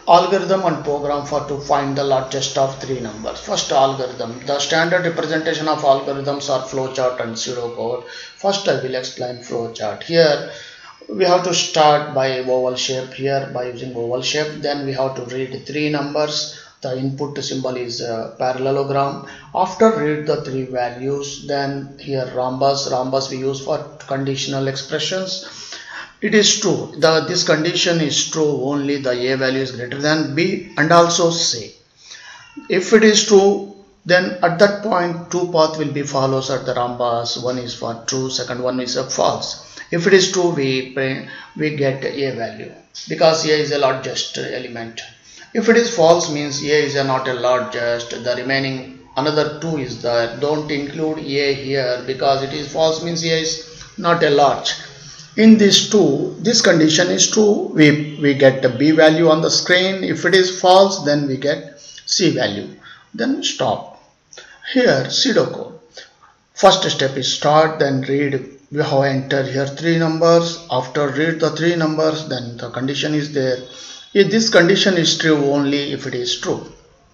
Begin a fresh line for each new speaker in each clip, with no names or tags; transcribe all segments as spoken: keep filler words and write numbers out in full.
Algorithm and program for to find the largest of three numbers. First, algorithm. The standard representation of algorithms are flowchart and pseudocode. First, I will explain flowchart. Here we have to start by oval shape. Here by using oval shape, then we have to read three numbers. The input symbol is a parallelogram. After read the three values, then here rhombus. Rhombus we use for conditional expressions. It is true. The this condition is true only the a value is greater than b and also c. If it is true, then at that point two path will be follows at the rhombus. One is for true, second one is a false. If it is true, we we get a value because a is a largest element. If it is false, means a is a not a largest. The remaining another two is there. Don't include a here because it is false, means a is not a large. In these two, this condition is true, we, we get the b value on the screen. If it is false, then we get c value. Then stop. Here pseudocode. First step is start, then read. We have entered here three numbers. After read the three numbers, then the condition is there. If this condition is true only if it is true.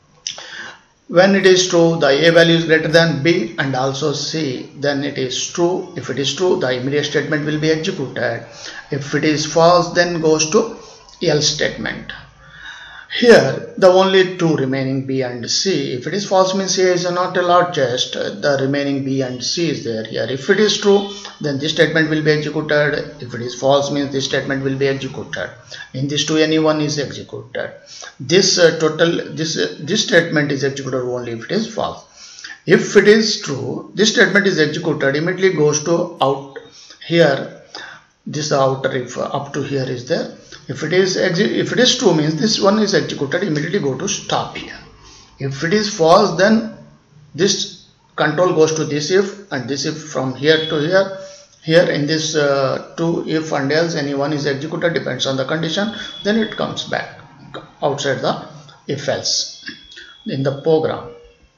When it is true, the a value is greater than b and also c, then it is true. If it is true, the immediate statement will be executed. If it is false, then goes to else statement. Here, the only two remaining b and c. If it is false, means a is not the largest. The remaining b and c is there here. If it is true, then this statement will be executed. If it is false, means this statement will be executed. In this two, any one is executed. This uh, total, this uh, this statement is executed only if it is false. If it is true, this statement is executed. Immediately goes to out here. This outer if uh, up to here is there. If it is if it is true, means this one is executed. Immediately go to stop here. If it is false, then this control goes to this if and this if from here to here. Here in this uh, two if and else any one is executed, depends on the condition. Then it comes back outside the if else in the program.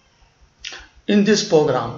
In this program,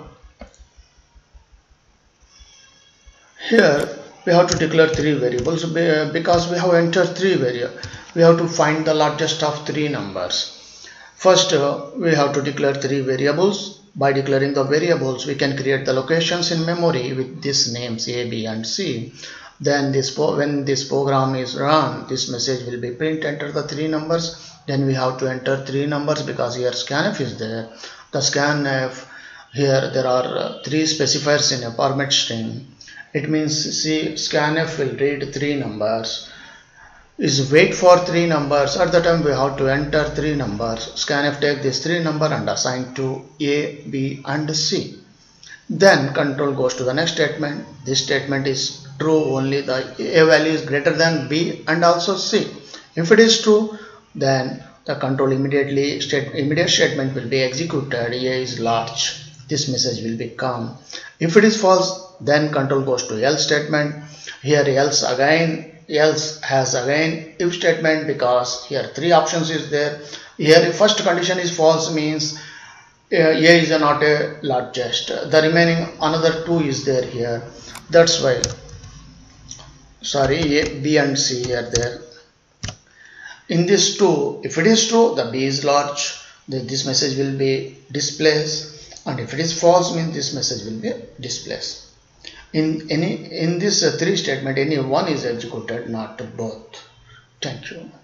here we have to declare three variables because we have entered three variables. We have to find the largest of three numbers. First, uh, we have to declare three variables. By declaring the variables, we can create the locations in memory with these names a, b and c. Then this when this program is run, this message will be print enter the three numbers. Then we have to enter three numbers because here scanf is there. The scanf, here there are uh, three specifiers in a format string. It means see scanf will read three numbers. Is wait for three numbers. At the time we have to enter three numbers. Scanf take this three number and assign to a, b and c. Then control goes to the next statement. This statement is true only the a value is greater than b and also c. If it is true, then the control immediately state immediate statement will be executed. A is large. This message will become. If it is false, then control goes to else statement. Here else again. Else has again if statement because here three options is there. Here if first condition is false, means uh, a is not a largest. The remaining another two is there here. That's why sorry a, b and c are there. In this two, if it is true, the b is large, then this message will be displayed, and if it is false, means this message will be displayed. In any in this uh, three statement, any one is executed, not both. Thank you.